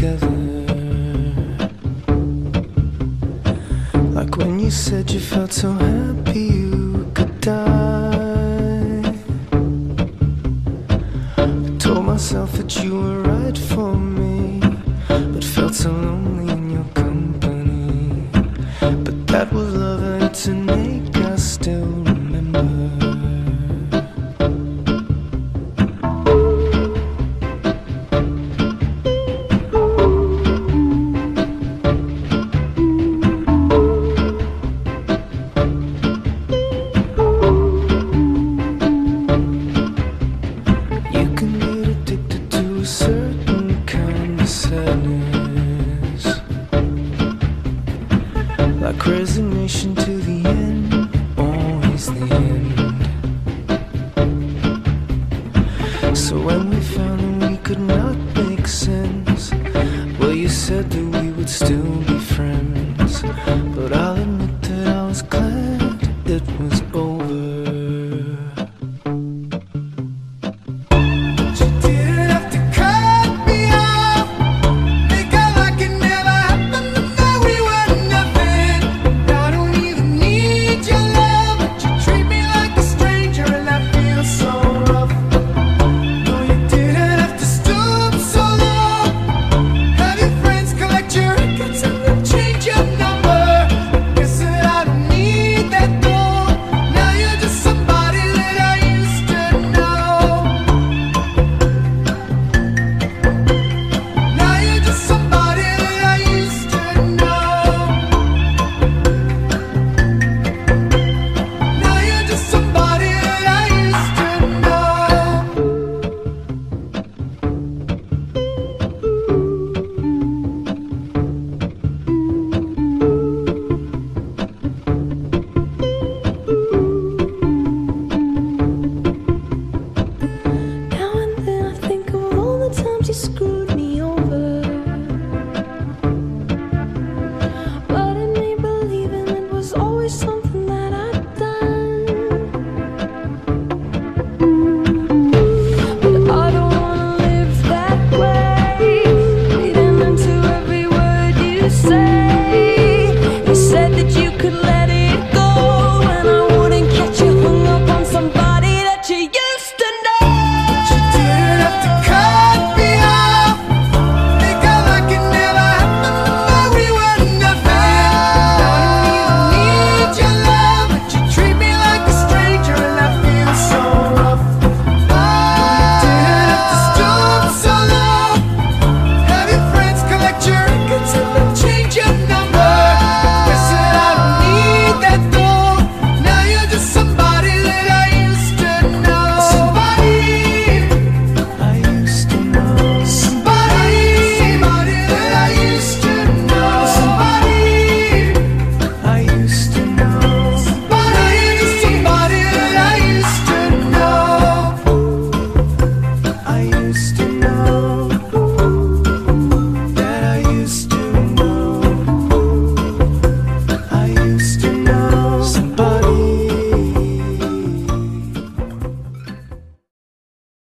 together. Like when you said you felt so happy you could die. I told myself that you were right for me, but felt so lonely in your company. But that was love and to make us still remember. Certain kind of sadness, like resignation to the end, always the end. So when we found that we could not make sense, well, you said that we would still be friends, but I